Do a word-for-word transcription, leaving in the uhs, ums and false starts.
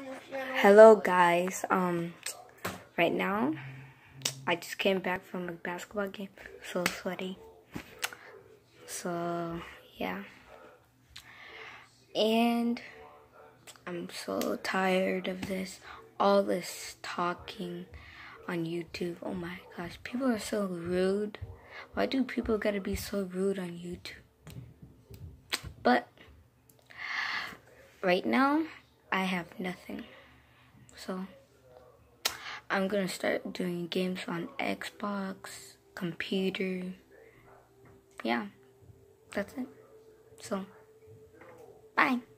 Hello guys, um, right now, I just came back from a basketball game, so sweaty, so, yeah, and I'm so tired of this, all this talking on YouTube. Oh my gosh, people are so rude. Why do people gotta be so rude on YouTube? But, right now, I have nothing, so I'm gonna start doing games on Xbox, computer. Yeah, that's it. So, bye.